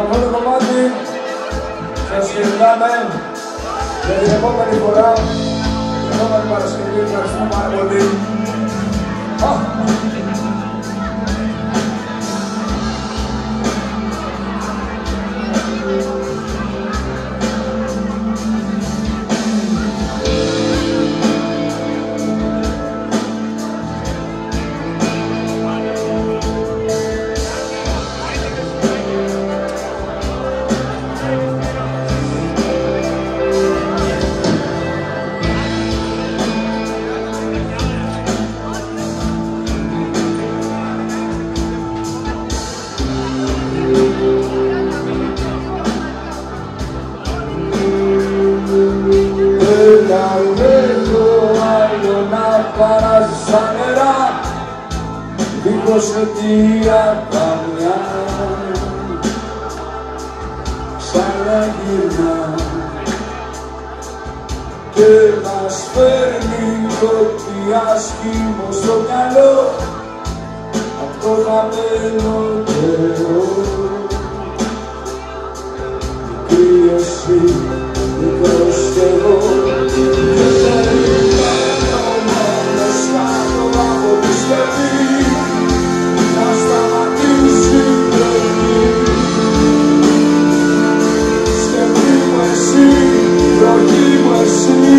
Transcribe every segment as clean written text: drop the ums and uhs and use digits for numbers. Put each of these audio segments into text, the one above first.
αυτό το κομμάτι σας χαιρετάμε για την επόμενη φορά, την επόμενη Παρασκευή. Ευχαριστούμε πάρα πολύ. Παράζει σαν νερά, δίχως αιτία καμιά, ξαναγυρνά και μας φέρνει ό,τι άσχημο στο μυαλό απ' το χαμένο καιρό. Μικρή εσύ, μικρός κι εγώ, να σταματήσει η βροχή. Σκεφτή μου εσύ, βροχή μου εσύ.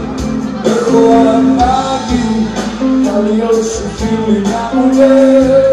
Έχω ανάγκη να λιώσει φίλοι να μου λέει